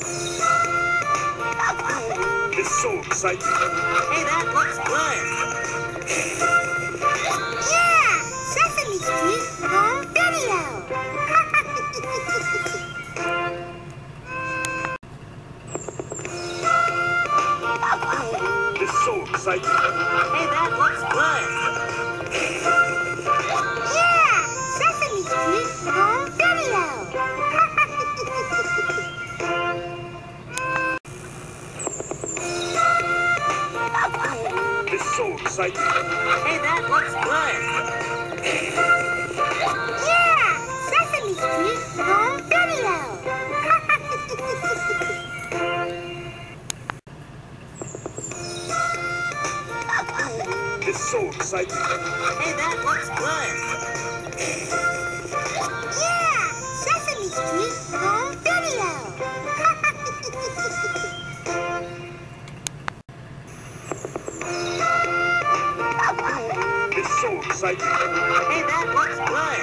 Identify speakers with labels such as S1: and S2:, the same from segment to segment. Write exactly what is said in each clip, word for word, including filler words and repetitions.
S1: It's so exciting.
S2: Hey, that looks good.
S3: Yeah! Sesame Street home video!
S1: It's so exciting.
S2: Hey, that looks good.
S3: Yeah! Sesame Street home video!
S1: It's so exciting.
S2: Hey, that looks good.
S3: Yeah! Sesame Street home video!
S1: It's so exciting.
S2: Hey, that looks good.
S3: Yeah! Sesame Street home video!
S1: It's so exciting.
S2: Hey, that looks good.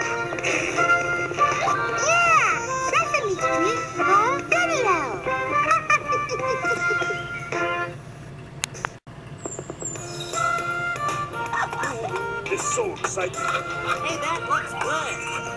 S3: Yeah! Sesame Street home video!
S1: It's so exciting.
S2: Hey, that looks good.